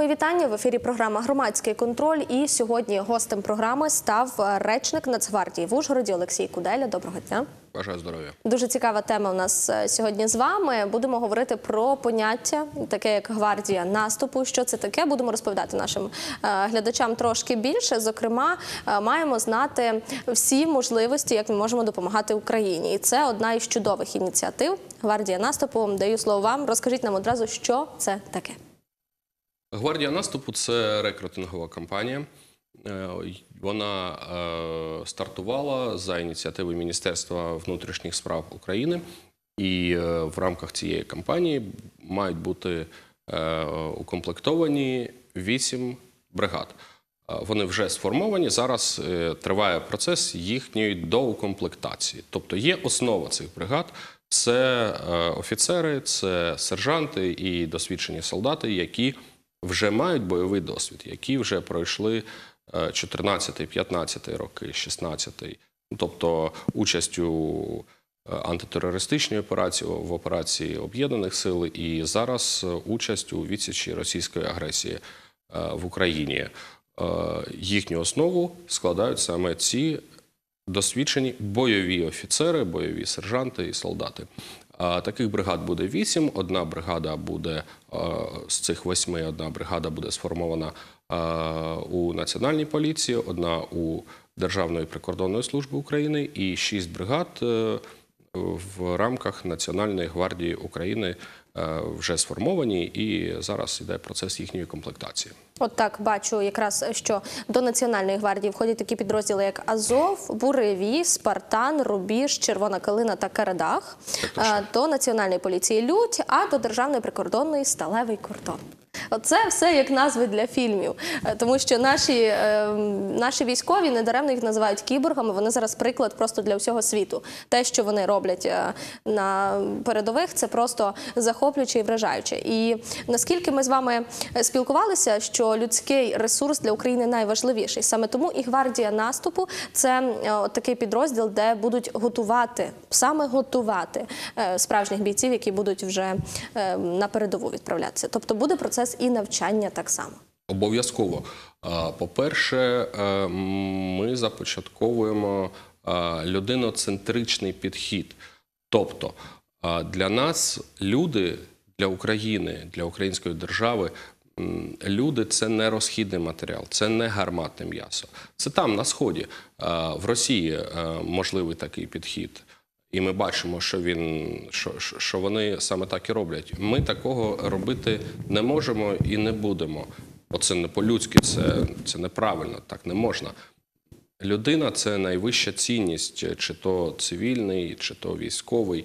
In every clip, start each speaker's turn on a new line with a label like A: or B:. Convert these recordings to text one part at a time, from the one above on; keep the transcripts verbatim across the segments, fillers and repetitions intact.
A: Мої вітання. В ефірі програма «Громадський контроль». І сьогодні гостем програми став речник Нацгвардії в Ужгороді Олексій Куделя. Доброго дня.
B: Бажаю здоров'я.
A: Дуже цікава тема у нас сьогодні з вами. Будемо говорити про поняття, таке як гвардія наступу. Що це таке? Будемо розповідати нашим глядачам трошки більше. Зокрема, маємо знати всі можливості, як ми можемо допомагати Україні. І це одна із чудових ініціатив. Гвардія наступу. Даю слово вам. Розкажіть нам одразу, що це таке.
B: Гвардія наступу – це рекрутингова кампанія. Вона стартувала за ініціативи Міністерства внутрішніх справ України. І в рамках цієї кампанії мають бути укомплектовані вісім бригад. Вони вже сформовані, зараз триває процес їхньої доукомплектації. Тобто є основа цих бригад – це офіцери, це сержанти і досвідчені солдати, які вже мають бойовий досвід, які вже пройшли чотирнадцятий, п'ятнадцятий роки, шістнадцятий. Тобто участь у антитерористичній операції, в операції Об'єднаних сил і зараз участь у відсічі російської агресії в Україні. Їхню основу складають саме ці досвідчені бойові офіцери, бойові сержанти і солдати. Таких бригад буде вісім. Одна бригада буде, з цих восьми, одна бригада буде сформована у Національній поліції, одна у Державної прикордонної служби України і шість бригад в рамках Національної гвардії України вже сформовані, і зараз йде процес їхньої комплектації.
A: От так, бачу якраз, що до Національної гвардії входять такі підрозділи, як Азов, Буревій, Спартан, Рубіж, Червона Калина та Карадах. До Національної поліції Лють, а до Державної прикордонної Сталевий кордон. Оце все як назви для фільмів, тому що наші, е, наші військові, недаремно їх називають кіборгами, вони зараз приклад просто для всього світу. Те, що вони роблять на передових, це просто захоплююче і вражаюче. І наскільки ми з вами спілкувалися, що людський ресурс для України найважливіший. Саме тому і гвардія наступу – це такий підрозділ, де будуть готувати, саме готувати справжніх бійців, які будуть вже на передову відправлятися. Тобто буде процес і навчання так само.
B: Обов'язково. По-перше, ми започатковуємо людиноцентричний підхід. Тобто для нас люди, для України, для української держави, люди – це не розхідний матеріал, це не гарматне м'ясо. Це там, на Сході, в Росії можливий такий підхід. І ми бачимо, що, він, що, що вони саме так і роблять. Ми такого робити не можемо і не будемо. Оце не по-людськи, це, це неправильно, так не можна. Людина – це найвища цінність, чи то цивільний, чи то військовий.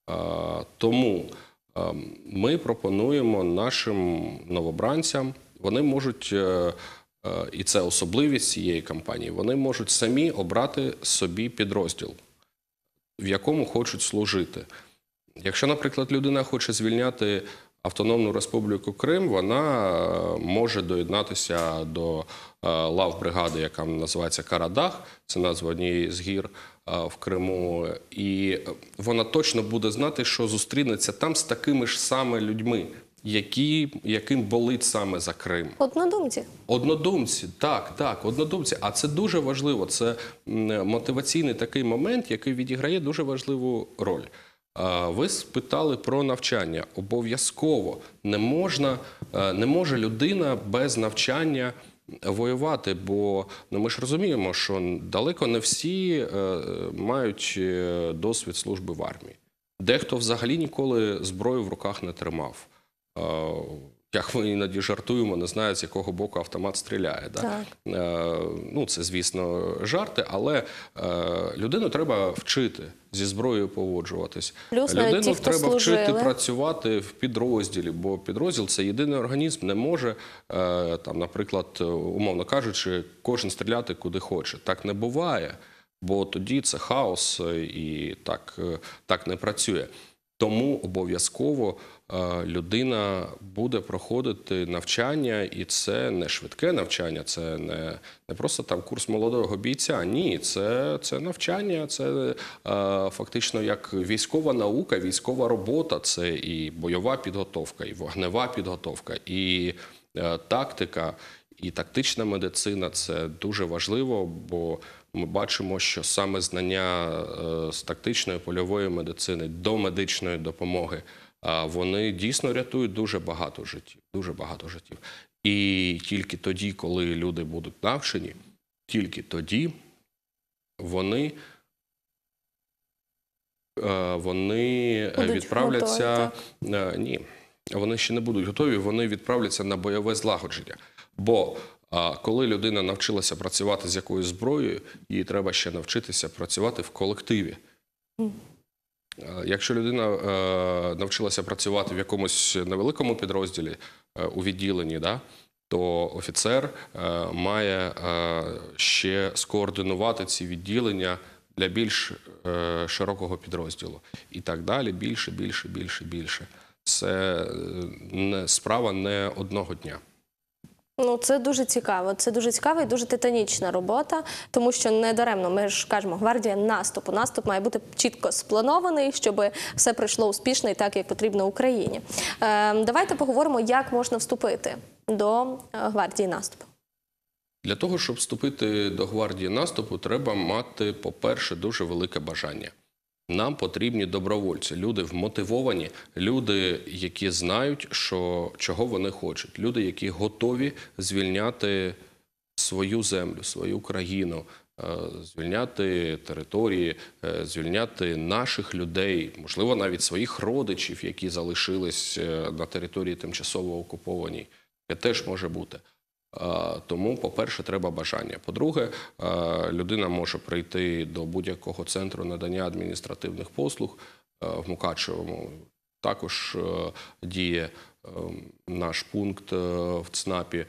B: Тому ми пропонуємо нашим новобранцям, вони можуть, і це особливість цієї кампанії, вони можуть самі обрати собі підрозділ, в якому хочуть служити. Якщо, наприклад, людина хоче звільняти Автономну Республіку Крим, вона може доєднатися до лав бригади, яка називається Карадах, це назва однієї з гір в Криму, і вона точно буде знати, що зустрінеться там з такими ж саме людьми, які, яким болить саме за Крим.
A: Однодумці.
B: Однодумці, так, так, однодумці. А це дуже важливо, це мотиваційний такий момент, який відіграє дуже важливу роль. Ви спитали про навчання. Обов'язково не можна, не може людина без навчання воювати, бо ну, ми ж розуміємо, що далеко не всі мають досвід служби в армії. Дехто взагалі ніколи зброю в руках не тримав. Як ми іноді жартуємо, не знаю, з якого боку автомат стріляє. Да? Ну, це, звісно, жарти, але людину треба вчити зі зброєю поводжуватись.
A: Плюс
B: людину
A: ті, хто
B: треба
A: служили.
B: вчити працювати в підрозділі, бо підрозділ – це єдиний організм, не може, там, наприклад, умовно кажучи, кожен стріляти куди хоче. Так не буває, бо тоді це хаос і так, так не працює. Тому обов'язково людина буде проходити навчання, і це не швидке навчання, це не, не просто там курс молодого бійця. Ні, це, це навчання, це е, фактично як військова наука, військова робота, це і бойова підготовка, і вогнева підготовка, і Е, Тактика і тактична медицина – це дуже важливо, бо ми бачимо, що саме знання е, з тактичної польової медицини до медичної допомоги, а вони дійсно рятують дуже багато життів, дуже багато життів. І тільки тоді, коли люди будуть навчені, тільки тоді вони, е, вони
A: Будуть
B: відправляться…
A: готові,
B: е, Ні, вони ще не будуть готові, вони відправляться на бойове злагодження. Бо а, коли людина навчилася працювати з якоюсь зброєю, їй треба ще навчитися працювати в колективі. Якщо людина е, навчилася працювати в якомусь невеликому підрозділі, е, у відділенні, да, то офіцер е, має е, ще скоординувати ці відділення для більш е, широкого підрозділу. І так далі, більше, більше, більше, більше. Це не, справа не одного дня.
A: Ну, це дуже цікаво. Це дуже цікава і дуже титанічна робота, тому що не даремно, ми ж кажемо, гвардія наступу. Наступ має бути чітко спланований, щоб все пройшло успішно і так, як потрібно Україні. Е, давайте поговоримо, як можна вступити до е, гвардії наступу.
B: Для того, щоб вступити до гвардії наступу, треба мати, по-перше, дуже велике бажання. Нам потрібні добровольці, люди вмотивовані, люди, які знають, що, чого вони хочуть, люди, які готові звільняти свою землю, свою країну, е, звільняти території, е, звільняти наших людей, можливо, навіть своїх родичів, які залишились е, на території тимчасово окупованій. Це теж може бути. Тому, по-перше, треба бажання. По-друге, людина може прийти до будь-якого центру надання адміністративних послуг в Мукачевому. Також діє наш пункт в ЦНАПі.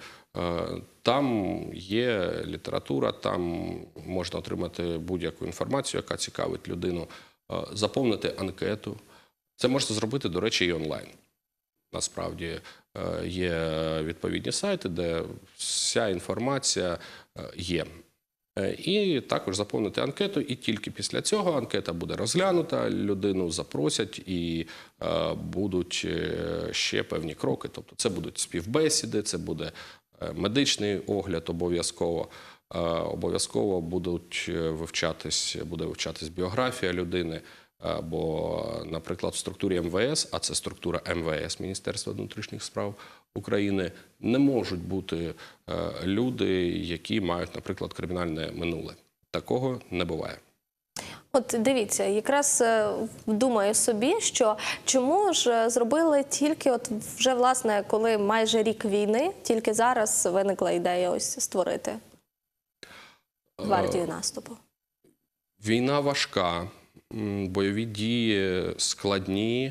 B: Там є література, там можна отримати будь-яку інформацію, яка цікавить людину, заповнити анкету. Це можна зробити, до речі, і онлайн. Насправді є відповідні сайти, де вся інформація є. І також заповнити анкету, і тільки після цього анкета буде розглянута, людину запросять і будуть ще певні кроки. Тобто це будуть співбесіди, це буде медичний огляд обов'язково. Обов'язково будуть вивчатись, буде вивчатись біографія людини. Бо, наприклад, в структурі ем ве ес, а це структура ем ве ес, Міністерства внутрішніх справ України, не можуть бути люди, які мають, наприклад, кримінальне минуле. Такого не буває.
A: От дивіться, якраз думаю собі, що чому ж зробили тільки, от вже, власне, коли майже рік війни, тільки зараз виникла ідея ось створити гвардію наступу?
B: Війна важка. Бойові дії складні,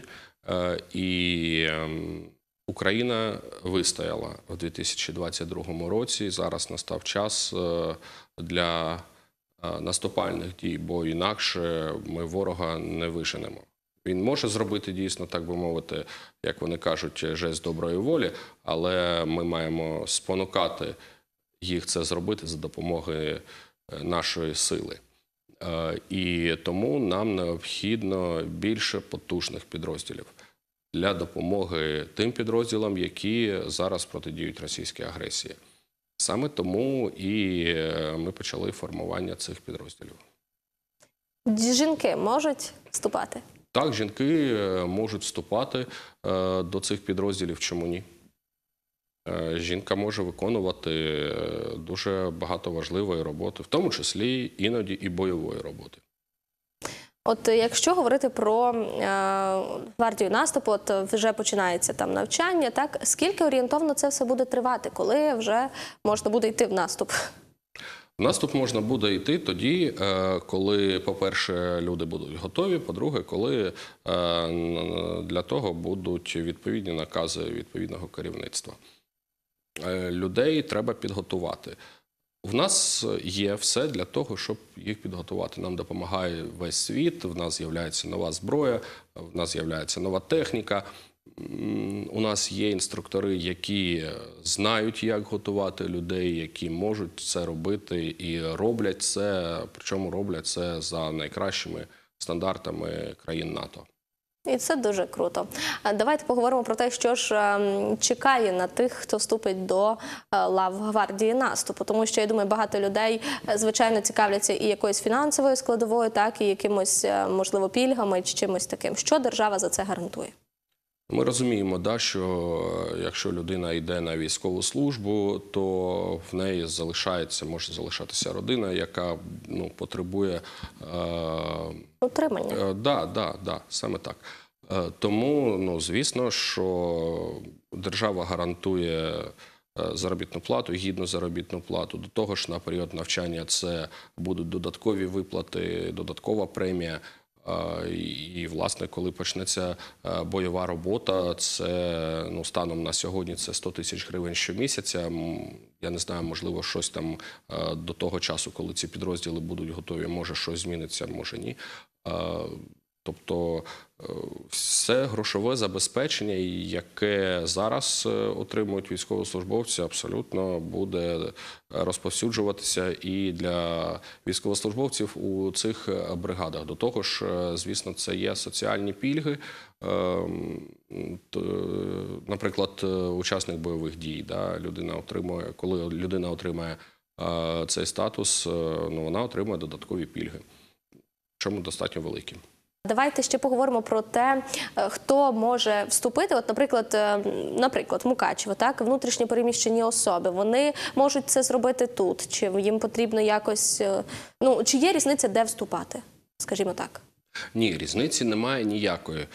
B: і Україна вистояла в дві тисячі двадцять другому році. Зараз настав час для наступальних дій, бо інакше ми ворога не виженемо. Він може зробити дійсно, так би мовити, як вони кажуть, жест доброї волі, але ми маємо спонукати їх це зробити за допомогою нашої сили. І тому нам необхідно більше потужних підрозділів для допомоги тим підрозділам, які зараз протидіють російській агресії. Саме тому і ми почали формування цих підрозділів.
A: Жінки можуть вступати?
B: Так, жінки можуть вступати до цих підрозділів, чому ні? Жінка може виконувати дуже багато важливої роботи, в тому числі іноді і бойової роботи.
A: От якщо говорити про е, гвардію наступу, от вже починається там навчання, так? Скільки орієнтовно це все буде тривати, коли вже можна буде йти в наступ?
B: В наступ можна буде йти тоді, коли, по-перше, люди будуть готові, по-друге, коли для того будуть відповідні накази відповідного керівництва. Людей треба підготувати. В нас є все для того, щоб їх підготувати. Нам допомагає весь світ, в нас з'являється нова зброя, в нас з'являється нова техніка. У нас є інструктори, які знають, як готувати людей, які можуть це робити і роблять це, причому роблять це за найкращими стандартами країн НАТО.
A: І це дуже круто. А давайте поговоримо про те, що ж ем, чекає на тих, хто вступить до е, лав гвардії наступу. Тому що, я думаю, багато людей, е, звичайно, цікавляться і якоюсь фінансовою складовою, так, і якимось, е, можливо, пільгами чи чимось таким. Що держава за це гарантує?
B: Ми розуміємо, да, що якщо людина йде на військову службу, то в неї залишається, може залишатися родина, яка ну, потребує е,
A: Утримання.
B: Е, Да, да, да, саме так. Е, Тому, ну, звісно, що держава гарантує е, заробітну плату, гідну заробітну плату. До того ж, на період навчання це будуть додаткові виплати, додаткова премія. Е, І, власне, коли почнеться е, бойова робота, це, ну, станом на сьогодні це сто тисяч гривень щомісяця. М, Я не знаю, можливо, щось там е, до того часу, коли ці підрозділи будуть готові, може щось зміниться, може ні. Е, Тобто е, все грошове забезпечення, яке зараз е, отримують військовослужбовці, абсолютно буде розповсюджуватися і для військовослужбовців у цих е, бригадах. До того ж, е, звісно, це є соціальні пільги. Е, м, т- Наприклад, е, учасник бойових дій, да, людина отримує, коли людина отримає е, цей статус, е, ну, вона отримує додаткові пільги, чому достатньо великі.
A: Давайте ще поговоримо про те, е, хто може вступити. От, наприклад, е, наприклад, Мукачево, так, внутрішньо переміщені особи. Вони можуть це зробити тут, чи їм потрібно якось, е, ну, чи є різниця, де вступати, скажімо так?
B: Ні, різниці немає ніякої.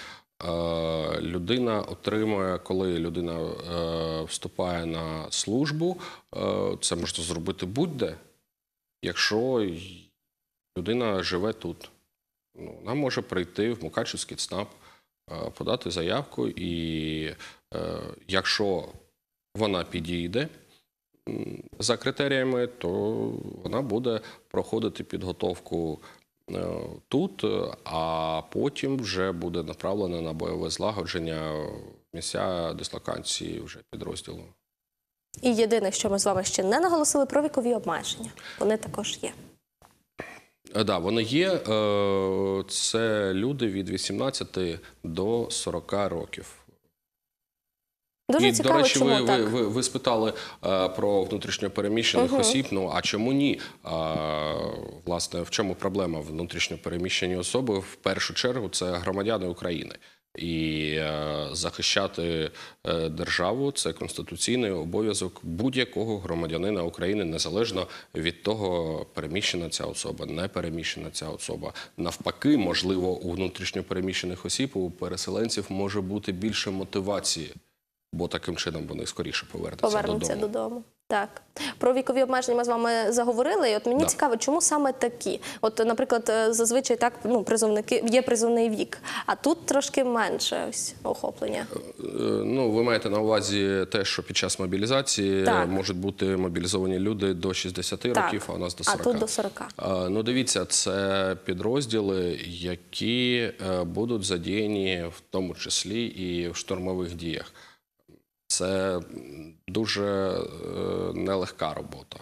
B: Е, Людина отримує, коли людина е, вступає на службу, е, це можна зробити будь-де, якщо й- людина живе тут. Ну, вона може прийти в Мукачевський ЦНАП, е, подати заявку, і е, якщо вона підійде м, за критеріями, то вона буде проходити підготовку е, тут, е, а потім вже буде направлена на бойове злагодження в місця дислокації вже підрозділу.
A: І єдине, що ми з вами ще не наголосили, про вікові обмеження. Вони також є.
B: Так, да, вони є. Е, Це люди від вісімнадцяти до сорока років.
A: Дуже
B: І,
A: цікаво,
B: до речі,
A: чому
B: ви,
A: так.
B: ви, ви, ви спитали е, про внутрішньопереміщених
A: Угу.
B: осіб. Ну, а чому ні? А, власне, в чому проблема? Внутрішньопереміщені особи, в першу чергу, це громадяни України. І е, захищати е, державу – це конституційний обов'язок будь-якого громадянина України, незалежно від того, переміщена ця особа, не переміщена ця особа. Навпаки, можливо, у внутрішньопереміщених осіб, у переселенців може бути більше мотивації, бо таким чином вони скоріше повернуться,
A: Повернуться
B: додому.
A: додому. Так. Про вікові обмеження ми з вами заговорили. І от мені
B: Да.
A: цікаво, чому саме такі? От, наприклад, зазвичай так, ну, призовники, є призовний вік, а тут трошки менше ось охоплення.
B: Е, Ну, ви маєте на увазі те, що під час мобілізації
A: Так.
B: можуть бути мобілізовані люди до шістдесяти
A: Так.
B: років, а у нас до
A: А
B: сорока.
A: тут до сорока.
B: Е, Ну, дивіться, це підрозділи, які е, будуть задіяні в тому числі і в штурмових діях. Це дуже е, нелегка робота.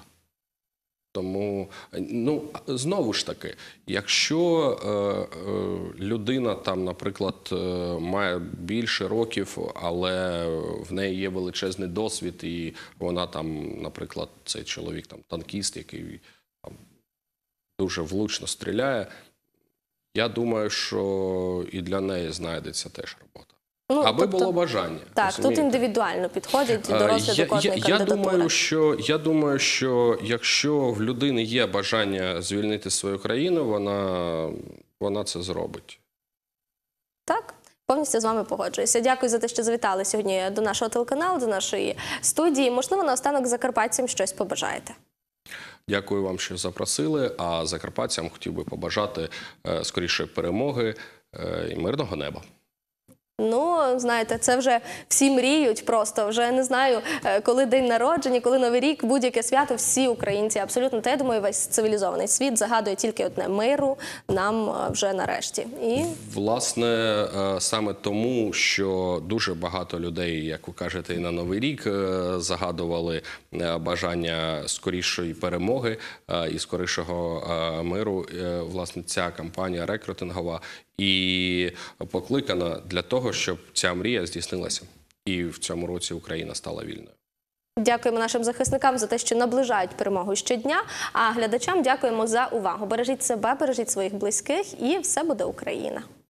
B: Тому, ну, знову ж таки, якщо е, е, людина там, наприклад, е, має більше років, але в неї є величезний досвід, і вона там, наприклад, цей чоловік там танкіст, який там дуже влучно стріляє, я думаю, що і для неї знайдеться теж робота.
A: Ну,
B: Аби
A: тобто,
B: було бажання.
A: Так, тут
B: розумієте?
A: індивідуально підходять
B: Е,
A: до розгляду
B: я,
A: кожної
B: я, я
A: кандидатури.
B: думаю, що я думаю, що якщо в людини є бажання звільнити свою країну, вона, вона це зробить.
A: Так, повністю з вами погоджуюся. Дякую за те, що завітали сьогодні до нашого телеканалу, до нашої студії. Можливо, наостанок закарпатцям щось побажаєте.
B: Дякую вам, що запросили. А закарпатцям хотів би побажати е, скорішої перемоги е, і мирного неба.
A: Ну, знаєте, це вже всі мріють просто. Вже не знаю, е, коли день народження, коли Новий рік, будь-яке свято, всі українці абсолютно, та я думаю, весь цивілізований світ загадує тільки одне – миру нам е, вже нарешті. І
B: Власне, е, саме тому, що дуже багато людей, як ви кажете, і на Новий рік е, загадували е, бажання скорішої перемоги е, і скорішого е, миру. Е, Власне, ця кампанія рекрутингова і покликана для того, щоб ця мрія здійснилася. І в цьому році Україна стала вільною.
A: Дякуємо нашим захисникам за те, що наближають перемогу щодня, а глядачам дякуємо за увагу. Бережіть себе, бережіть своїх близьких, і все буде Україна.